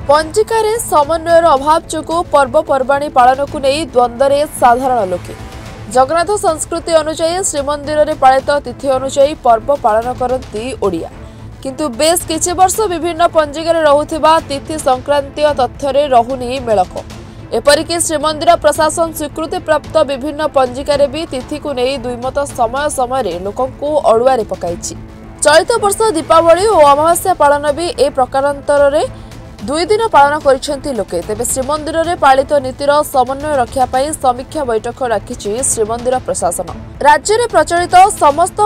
पंजिकार समन्वयर अभाव जो पर्वपर्वाणी पालन को नहीं द्वंद्व साधारण लोके जगन्नाथ संस्कृति अनुसार श्रीमंदिर में पालित तिथि अनुसार पर्व पालन करती ओडिया किंतु बेस किछि वर्ष विभिन्न पंजिकार रहुथिबा तिथि संक्रांतीय तथ्य रहुनी मेलक एपरिक श्रीमंदिर प्रशासन स्वीकृति प्राप्त विभिन्न पंजिकार भी तिथि को नहीं दुईमत समय समय लोकंकु अड़ुआरे पकाइछि। चलित वर्ष दीपावली और अमावास्या पालन भी ए प्रकारांतर रे 2 दिन पालन करिसेंति लोके तेबे श्रीमंदिर में पालित नीतिर समन्वय रखिया समीक्षा बैठक राखिछि श्रीमंदिर प्रशासन। राज्य में प्रचलित समस्त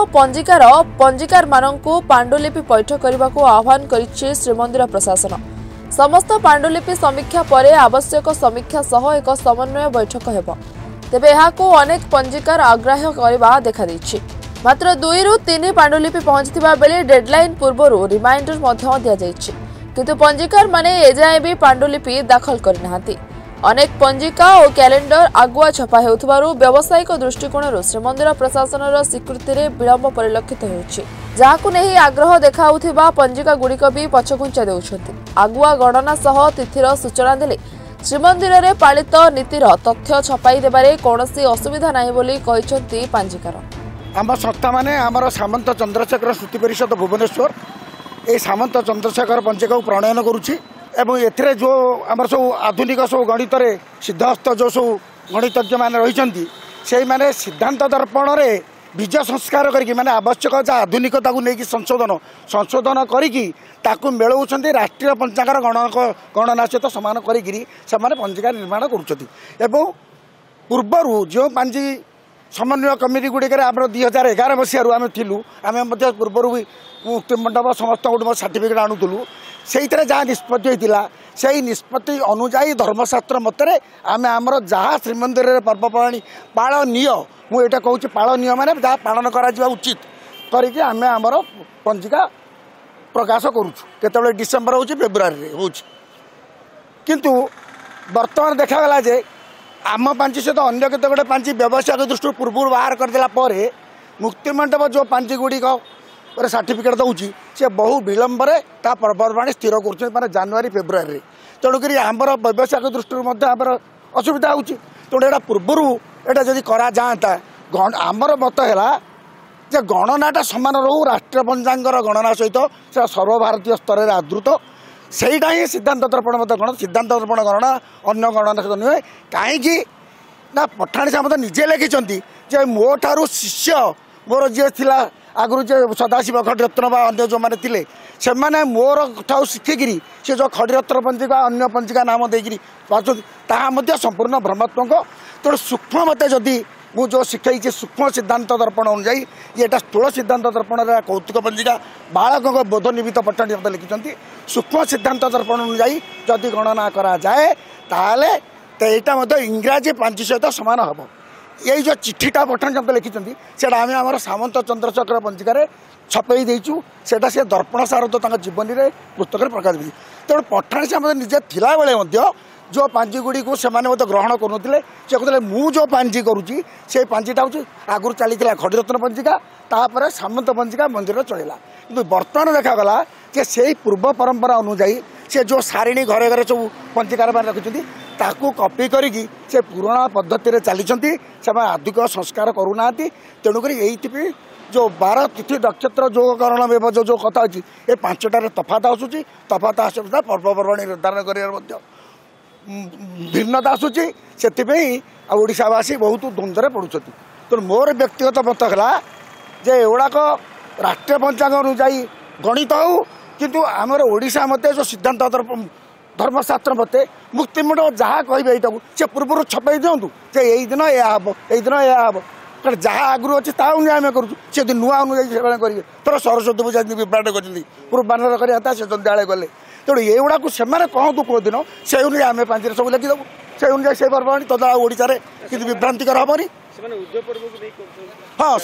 पंजिकार मानंकु पांडुलिपि पैठ करने आह्वान करिछि श्रीमंदिर प्रशासन। समस्त पांडुलिपि समीक्षा परे आवश्यक समीक्षा सह एक समन्वय बैठक हेबो तेबे एहाकु अनेक पंजिकार आग्राह्य करबा देखा दैछि। मात्र 2 ରୁ 3 पांडुलिपि पहुंचथिबा बेले डेडलाइन पूर्वरु रिमाइंडर मध्य दिया जाइछि किंतु पंजिकार माने एजाए भी पांडुलिपि दाखल करनाहांती। अनेक पंजिका और कैलेंडर आगुआ छपा हेउथबारु व्यावसायिक दृष्टिकोण श्रीमंदिर प्रशासन स्वीकृति रे विलंब परिलक्षित होउछि जाहाकु नहीं आग्रह देखाउथिबा पंजिका गुड़िक भी पछघुंचा देउछंती। आगुआ गणना सह तिथिर सूचना देले श्रीमंदिर में पालित नीतिर तथ्य छपाई देबारे कोनोसी असुविधा नाही बोली कहिसंती पंजिकार। आम संस्था माने आमर सामंत चंद्रशेखर स्मृति परिषद भुवनेश्वर ए सामंत चंद्रशेखर पंजिका प्रणयन करुछि एवं एथिरे जो आमर सब आधुनिक सब गणित सिद्धहस्त जो सब गणितज्ञ मैंने रही से माने सिद्धांत दर्पण रे बीज संस्कार करके माने आवश्यक आधुनिकता को लेकिन संशोधन करके मेलौंट राष्ट्रीय पंचांगार गणना सहित सामान करी पंजिका निर्माण कर पूर्वर जो पांजी समन्वय कमिटी गुड़िक 2011 मसीह आम थिलु आम पूर्वर भी मुक्ति मंडप समस्त गोटे सर्टिफिकेट आणुलु से जहाँ निष्पत्ति होता से निष्पत्ति अनुजाई धर्मशास्त्र मतरे आम आमर जहाँ श्रीमंदिर में पर्वपर्वाणी पालनीय मुझे कहूँ पालनीय माने जहाँ पालन करा उचित करके आम आमर पंजिका प्रकाश करुँ डिसेम्बर हो फेब्रुआरी हो किंतु बर्तमान देखागला जे आम पांची सहित अन्य केत गोटे पांची व्यवसायिक दृष्टि पूर्व बाहर करदेला मुक्ति मंडप जो पांची गुड़िक सर्टिफिकेट दूसरी सी बहु विलंब पर्वपर्वाणी स्थिर कर जानुरी फेब्रुआरी तेणुक आमर व्यवसायिक दृष्टि आमर असुविधा हो तेणु यहाँ पूर्वर यहाँ जदि करा जाता आमर मत है गणनाटा सामान रो राष्ट्रीय पंचांगर गणना सहित सर्वभारतीय स्तर में आदृत सहीटा ही सिद्धांत दर्पण मत गण सिद्धांत दर्पण गणना अन्य गणना सहित नुहे कहीं ना पठाणी सामंत निजे लिखिं जे मो ठारू शिष्य मोर जी था आगु जे सदाशिव खड़ीरत्न बा अन्य जो मैंने थे से मोर ठाऊ शिखिकी सी जो खड़ीरत्न पंजिका अन्य पंजिका नाम देकर पार्टी संपूर्ण भ्रमात्मक तेणु सूक्ष्म मत जदि मु जो शिखाई सूक्ष्म सिद्धांत दर्पण अनुजाई ये स्थूल सिद्धांत दर्पण कौतुक पंजिका बालकों बोध निमित्त पट्टाणी मत लिखिं सूक्ष्म सिद्धांत दर्पण अनुजाई जदि गणना करा जाए ताले यहाँ इंग्राजी पांची सहित सामान हम यही जो चिठीटा पठाणी मत लिखिं से आम सामंत चंद्रशेखर पंजिकार छपई देचु से दर्पण सार तो जीवनी में पुस्तक प्रकाश दी तेणु पठाणी सामंत निजे थिला बेले जो पांजी गुड़ी को सेमाने ग्रहण करुले से कहते मु जो पांजी करुँची से पांजीटा हूँ आगुरी चली खड़ीरत्न पंजिका तापर सामंत पंजिका मंदिर चलला कि बर्तमान देखागला जे से पूर्व परंपरा अनुजाई से जो सारिणी घरे घरे सब पंजिकार रखिंट ताकू कॉपी करी से पुराणा पद्धति चली से आधुनिक संस्कार करूना तेणुक ये जो 12 तिथि नक्षत्र जो करण व्यवस्था जो कथा अच्छी ये 5टार तफात आसूँ तफात आसा पर्वपर्वाणी निर्धारण कर भिन्नता आसूची से ओडावासी बहुत द्वंद्व पड़ुं तेणु मोर व्यक्तिगत मत है जे एगुड़ाक राष्ट्रीय पंचांग अनुजाई गणित हो किंतु आमर ओडिशा मते जो सिद्धांत धर्मशास्त्र मते मुक्ति मंडप जहाँ कहे यहाँ से पूर्व छपई दिंतु यही दिन यह हम यही दिन यह हम कारण जहाँ आगुरी अच्छे ता अनुजाई आम करुँ नुआ अनुजाई से करेंगे थोड़ा सरस्वती पूजा विभ्राट कर पूर्वान्न करता से सन्ध्या गले तेणु ये गुड़ा से कहतु कौ दिन से अनुजाई आम पांचरे सब लिखिदेव से अनुजाई से पर्वणी तो ओडिशा कि विभ्रांतिकर हेनी हाँ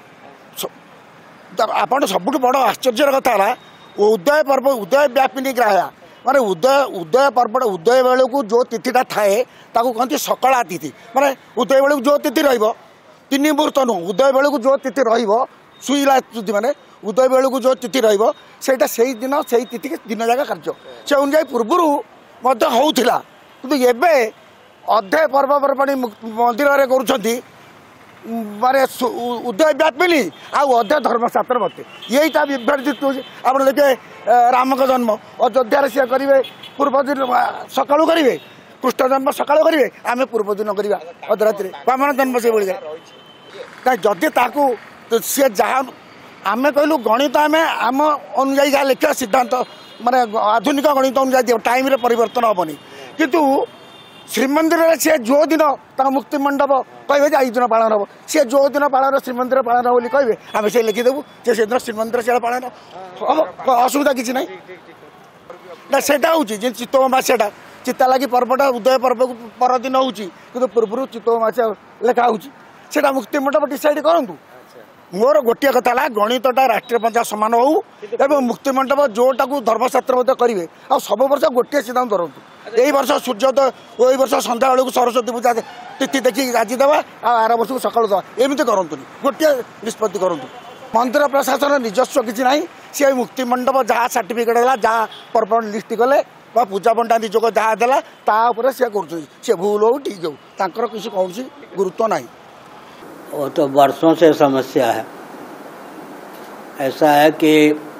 आप सब बड़ आश्चर्य कथा है उदय पर्व उदय व्यापिनी ग्राह्या माने उदय पर्व उदय बेलू को जो तिथिटा थाए कहते सकाला तिथि माने उदय बेलू जो तिथि रीन मुहूर्त नुह उदय बेलू जो तिथि रुईला तिथि माने उदय बेलू जो तिथि रही दिन से तिथि दिन जाक कार्य से अनुजाई पूर्वर होउथिला किंतु एबे अधे पर्वपर्वाणी मंदिर रे करूछंती माने उदय व्यापिनी आ अधे धर्मशास्त्र मते यही ता विभ्रांतित आपण देखे राम का जन्म अयोध्या से करेंगे पूर्व दिन सकाळू करेंगे कृष्ण जन्म सकाळू करेंगे आम पूर्व दिन करवा अधरात्रि ब्राह्मण जन्म से बोल जाए जदि ताकू सी जहाँ आम कहलु गणित आम आम अनुजाई जहाँ लिखा सिद्धांत माने आधुनिक गणित अनुजाई टाइम रे परिवर्तन हेनी किंतु श्रीमंदिर सी जो दिन मुक्ति मंडप कहे दिन पालन हम सी जो दिन पालन श्रीमंदिर पालन बोली कहे आम से लिखिदेवु से दिन श्रीमंदिर से पालन हम असुविधा किसी ना ना से चित्तौ अमावास्या चित्ता लगी पर्वटा उदय पर्व परदिन हो पूर्व चित्तौ अमावास्या लेखा होता मुक्ति मंडप डिसाइड करूँ मोर गोटे कथा है गणितटा राष्ट्रीय पंचायत सामान हो मुक्ति मंडप जोटा को धर्मशास्त्र मत करेंगे आ सब वर्ष गोटे सिद्धांत धरतु यही वर्ष सूर्योदय यही वर्ष संध्या बेलू सरस्वती पूजा तिथि देखिए राजी देवा आर वर्ष को सकाल देवा एमती करतुनि गोटे निष्पत्ति करूँ मंदिर प्रशासन निजस्व किसी ना सी मुक्ति मंडप जहाँ सर्टिफिकेट है जहाँ पर्व लिस्ट कले पूजा पंडा निजोग जहाँ देला तापर सी कर भूल हो ठीक हो तांकर किसी कौन गुरुत्व ना वो तो वर्षों से समस्या है। ऐसा है कि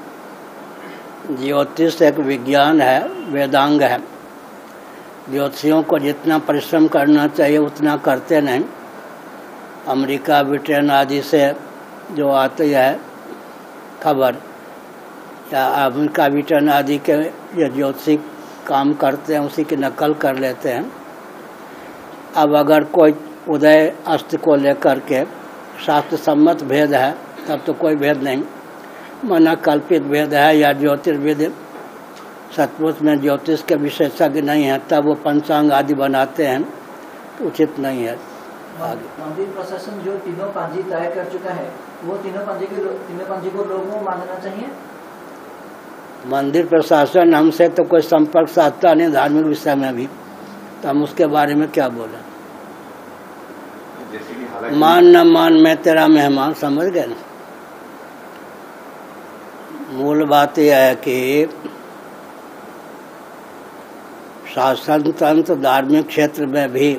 ज्योतिष एक विज्ञान है, वेदांग है। ज्योतिषियों को जितना परिश्रम करना चाहिए उतना करते नहीं। अमेरिका ब्रिटेन आदि से जो आती है खबर या अमेरिका ब्रिटेन आदि के जो ज्योतिषी काम करते हैं उसी की नकल कर लेते हैं। अब अगर कोई उदय अस्त को लेकर के शास्त्र सम्मत भेद है तब तो कोई भेद नहीं, मना कल्पित भेद है या ज्योतिर्विद सचमुच में ज्योतिष के विशेषज्ञ नहीं है तब वो पंचांग आदि बनाते हैं तो उचित नहीं है। मंदिर प्रशासन जो तीनों पांजी तय कर चुका है वो तीनों पांजी को लोगों को मानना चाहिए। मंदिर प्रशासन हमसे तो कोई संपर्क साधता नहीं धार्मिक विषय में भी, तो हम उसके बारे में क्या बोलें। मान न मान मैं तेरा मेहमान, समझ गए ना। मूल बात यह है कि शासन तंत्र धार्मिक क्षेत्र में भी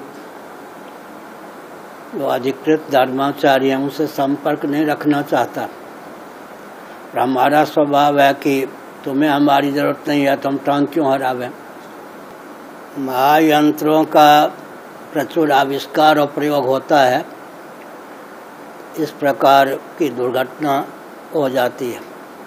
जो अधिकृत धर्माचार्य हैं उनसे संपर्क नहीं रखना चाहता। हमारा स्वभाव है कि तुम्हें हमारी जरूरत नहीं है तो हम टांग क्यों हरावें। महायंत्रों का प्रचुर आविष्कार और प्रयोग होता है, इस प्रकार की दुर्घटना हो जाती है।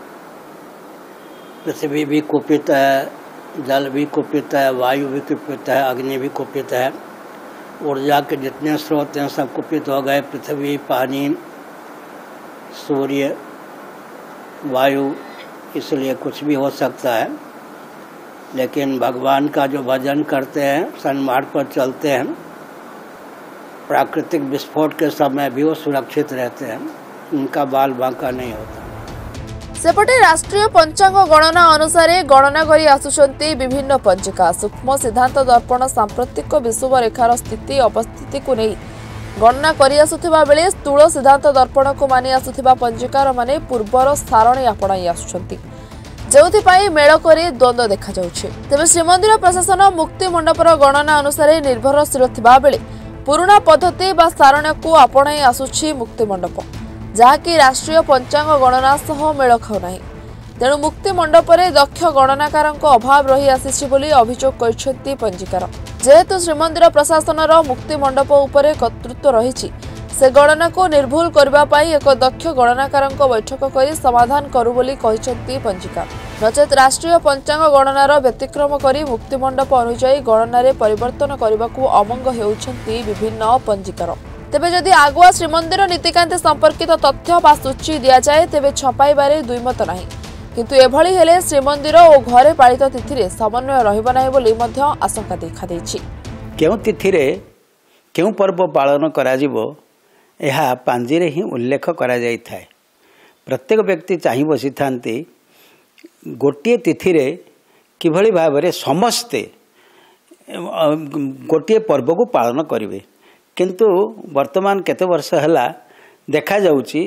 पृथ्वी भी कुपित है, जल भी कुपित है, वायु भी कुपित है, अग्नि भी कुपित है, ऊर्जा के जितने स्रोत हैं सब कुपित हो गए। पृथ्वी, पानी, सूर्य, वायु, इसलिए कुछ भी हो सकता है। लेकिन भगवान का जो भजन करते हैं, सन्मार्ग पर चलते हैं, प्राकृतिक विस्फोट के समय भी वो सुरक्षित रहते हैं, उनका बाल बांका नहीं होता। सेपटे राष्ट्रीय पंचांग गणना अनुसार गणना करी आसुचंती विभिन्न पंजिका। सूक्ष्म सिद्धांत दर्पण सांप्रतिक विषुव रेखार स्थिति अवस्थिति को नहीं गणना करी आसुथिबा बेले स्थूल सिद्धांत दर्पण को मानि आसुथिबा पंजिकार माने पूर्वर सारणी आपणाई आसुचंती, जेउथिपाई मेल करी द्वंद्व देखा जाउछि। तेबे श्रीमंदिर प्रशासन मुक्ति मंडपर गणना अनुसार निर्भरशील थिबा बेले पुराना पद्धति बा सारणी को आपणाई आसुछि मुक्ति मंडप, जहाँकि राष्ट्रीय पंचांग गणना सह मेल खाउ नाही। तेणु मुक्ति मंडपरे दक्ष गणनाकार अभाव रही आसी बोली अभियोग करिसेंती पंजिकार। जेहेतु श्रीमंदिर प्रशासनर मुक्ति मंडप उपरे कर्तृत्व रही से गणना को निर्भुल करबा पाई एक दक्ष गणनाकार बैठक करी समाधान करू बोली कहिसेंती पंजिकार। नचेत राष्ट्रीय पंचांग गणनार व्यतिक्रम करी मुक्ति मंडप अनुसार गणनारे परिवर्तन करबाकू अमंग हेउछंती विभिन्न पंजिकार। तेबे जदि आगुआ श्रीमंदिर नीतिकांत संपर्कित तथ्य बा सूची दिया जाए तेबे छपाइबारे दुईमत नाही, किंतु एभली हेले श्रीमंदिर और घरे पालित तिथि समन्वय रहिबा नाही बोली मध्य आशंका देखा देछि। केउ तिथिरे केउ पर्व पालन करा जिवो एहा पांजीरे ही उल्लेख करा जाई थाए। प्रत्येक व्यक्ति चाहि बसी थांती गोटिए तिथिरे किभली भाबरे समस्ते गोटिए पर्व को पालन करिवे, किंतु वर्तमान केते वर्ष हला देखा जाउची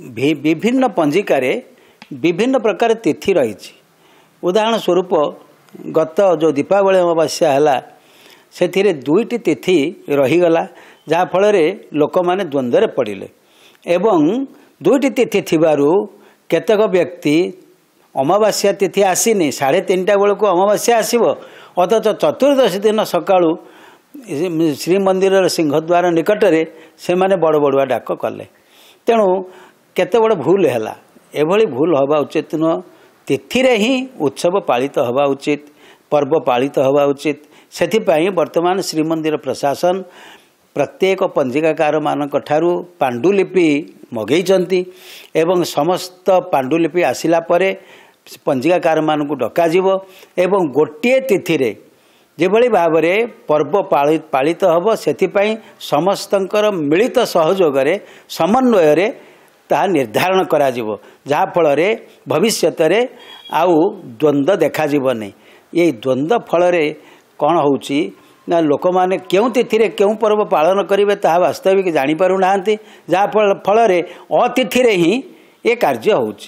विभिन्न पंजिकारे विभिन्न प्रकार तिथि रही। उदाहरण स्वरूप गत जो दीपावली अमावास्या है से दुईटी तिथि रहीगला जहाँफल लोक मैंने द्वंद्व पड़े एवं दुईटी तिथि थिबारु केतक व्यक्ति अमावास्या तिथि आसीनी 3:30 बेलू अमावास्या आसब अथच चतुर्दशी दिन सकाळु श्रीमंदिर सिंहद्वार निकटरे से माने बड़ बड़ुआ डाक कले तेणु केते बड़ भूल है एभली भूल हवा उचित नुह तिथि ही उत्सव पालित हवा उचित पर्व पालित हवा उचित से वर्तमान श्रीमंदिर प्रशासन प्रत्येक पंजिकाकार मानक ठारू पांडुलिपि मगेइचंती एवं समस्त पांडुलिपि आसिला परे पंजिकाकार मानक डकाजिवो एवं गोटे तिथि रे जेभली भाव में पर्व पालित हब से समस्तंकर मिलित सहयोग समन्वय ताहा निर्धारण करा जिवो जहाँ फल भविष्यत रे आउ द्वंद्व देखा नहीं ये द्वंद्व फल कौन होउची ना लोक माने क्यों तिथि रे क्यों पर्व पालन करेंगे ताहा वास्तविक जानीपारू नाहांती जहाँ फल अतिथि रे ही ये कार्य होउची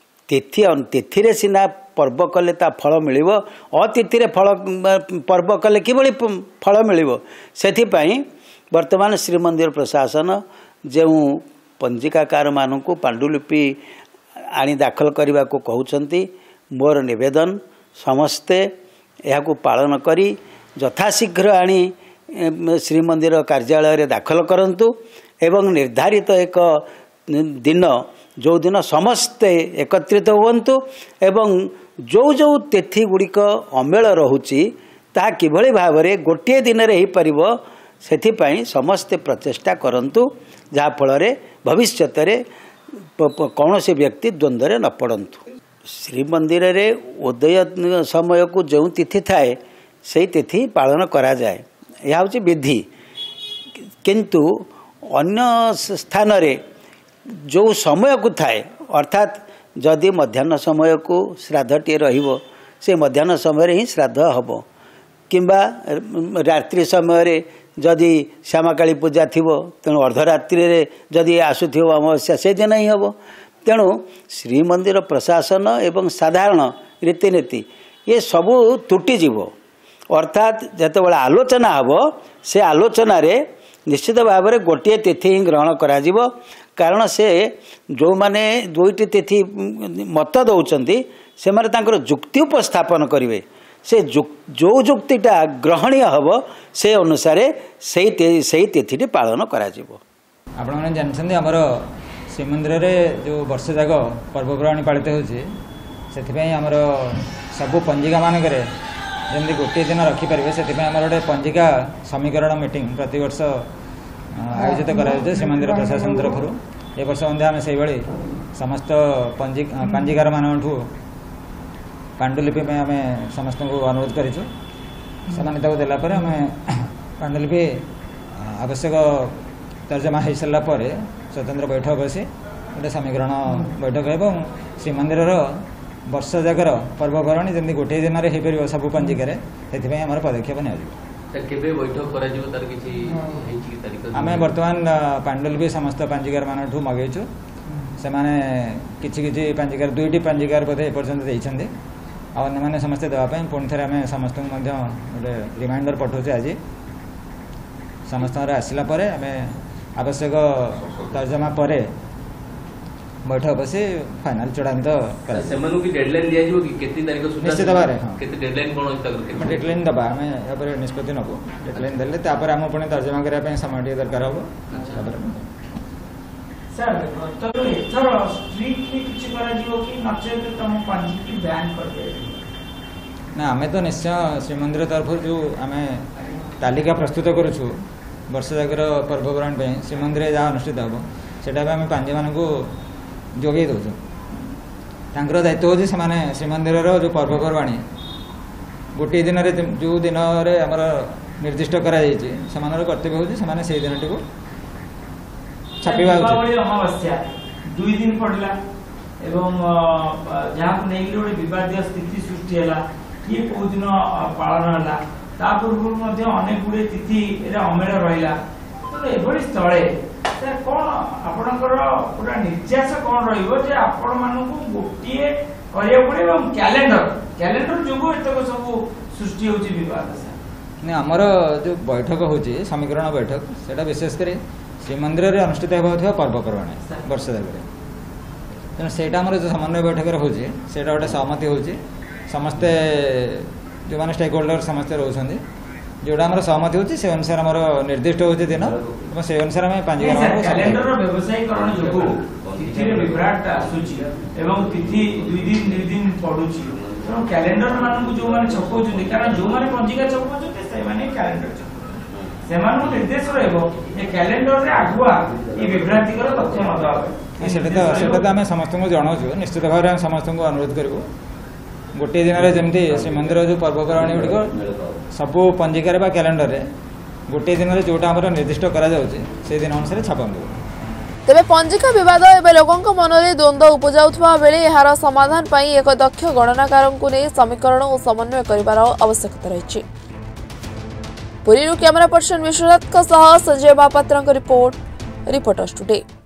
तिथि रे सिना पर्व कले ता फल मिलिबो अतिथि रे फल पर्व कले किभली फल मिलिबो सेथिपाई वर्तमान श्रीमंदिर प्रशासन जो पंजिकाकार मानू पांडुलिपि आनी दाखल करने को कहउछंती मोर निवेदन समस्ते यह पालन करी यथाशीघ्र आनी श्रीमंदिर कार्यालय रे दाखल करंतु एवं निर्धारित एक दिन जो दिन समस्ते एकत्रित हुंतु एवं जो जो तिथि गुड़िक अमेल रोची ता किभली भाव में गोटे दिन रे ही परिबो सेथिपाई समस्ते प्रचेष्टा करंतु जहाँ फल भविष्यत कौन से व्यक्ति द्वंद्व न पड़तु श्रीमंदिर रे उदय समय को जो तिथि थाए से तिथि पालन करा जाए यह हूँ विधि किंतु अन्य स्थान रे जो समय को थाए अर्थात जदि मध्याह्न समय को श्राद्धटे रहिबो से मध्याह्न समय ही श्राद्ध हब किंबा रात्रि समय जदि श्यामाकाली पूजा थिबो तेणु अर्धरात्रि रे जदि आसुथिबो अमावस्या से दिन ही हब तेणु श्रीमंदिर प्रशासन एवं साधारण रीतिनीति ये सबू तुटिजीव अर्थात जितेबाला आलोचना हम से आलोचन निश्चित भाव में गोटे तिथि ही ग्रहण कराजिव कारण से जो माने दुईटी तिथि मत दौरान से माने जुक्ति उपस्थापन करेंगे से जो जुक्तिटा ग्रहणीय हम से अनुसार से तिथि पालन कराजिव आपण जानते आमर श्रीमंदिर रे जो वर्ष जाक पर्वपर्वाणी पालित होमर सबू पंजिका मानक जमी गोटे दिन रखिपारे से गोटे पंजिका समीकरण मीटिंग प्रति वर्ष आयोजित कर श्रीमंदिर प्रशासन तरफ ए वर्ष आम से समस्त पंजिकार मानू पांडुलिपि आम समस्त को अनुरोध करूँ से देलापर आम पांडुलिपि आवश्यक तर्जमा हो सारापर स्वतंत्र बैठक बसी गोटे समीकरण बैठक एवं श्रीमंदिर वर्ष जाकर पर्वपर्वाणी जमी गोटे दिन में हो पार सब पंजिकार से आम पदक्षेप आम बर्तमान पांडुलिपि समस्त पंजिकार मानू मगेचु से किसी पंजिकार दुईटी पंजिकार बोधे एपर्यंत देते अन्य समस्ते देवाई पुणी थे आम समस्त गोटे रिमाइंडर पठाऊे आज समस्त आसला आम आवश्यक तर्जमा पर बैठक बसी फाइनाल चूड़ांत निश्चित भाव डेडलाइन दबा आम या निष्पत्ति नबू डेडलाइन देते आम पुणी तर्जमा करने समय टे दरकार ना आम तो निश्चय श्रीमंदिर तरफ जो आम तालिका प्रस्तुत करुचु वर्ष जाकर पर्वपर्वाणी श्रीमंदिर जहाँ अनुष्ठित हम से आम पांजी मान जोगे दौचु दायित्व हो श्रीमंदिर जो पर्वपर्वाणी गोटे दिन जो दिन आमर निर्दिष्ट कर कर्तव्य हो से दिन टी छापा अमावास्या 2 दिन पड़ला एवं जहाँ को नहीं गोटे विवाद स्थिति सृष्टि है किए कौ दिन पालन है पूर्व अनेक गुड़े तिथि अमेल रहा तेणु स्थले कौन आपणकर पूरा निर्यास कौन रही आपण मानू गोटे कैलेंडर जो सब सृष्टि होची विवाद नहीं आमर जो बैठक होची समीकरण बैठक सेटा विशेषकर श्रीमंदिर में अनुष्ठित होगा पर्वपर्वाणी वर्ष जाकर तेना से जो समन्वय बैठक होची सेटा गोटे सहमति होची समस्ते जो मैंने स्टेक होल्डर समस्ते रोचंदी जोड़ा आम सहमति होची से अनुसार आम निर्दिष्ट होची दिन और से अनुसार आम कैलेंडर व्यवसायीकरण जो तिथि विभ्राट आसूची एवं तिथि 2 दिन 3 दिन पड़ुची तो कैलेंडर मान जो माने छपाउछन कारण जो माने पंजिका छपाउछन से माने कैलेंडर छपाउछन से मान निर्देश रहबो ए कैलेंडर रे आगुआ ए विभ्रांतिकर तथ्य न दवा सेटा तो आम समस्त को जनाऊँ निश्चित भाव में समस्त को अनुरोध करूँ गोटे दिन में जमी श्रीमंदिर जो पर्वपर्वाणी गुड़िक सबू पंजिकार कैलेंडर रे गोटे दिन में जोटा आम निर्दिष्ट करा से दिन अनुसार छापा तेबे पंजिका विवाद एवं लोकों मन में द्वंद्व उपजाउथवा बेले यार समाधान पाई एक दक्ष गणनाकारंकु नै समीकरण और समन्वय करिवार आवश्यकता रही। Puri camera person Vishwanath Sanjay Mahapatra reporters today.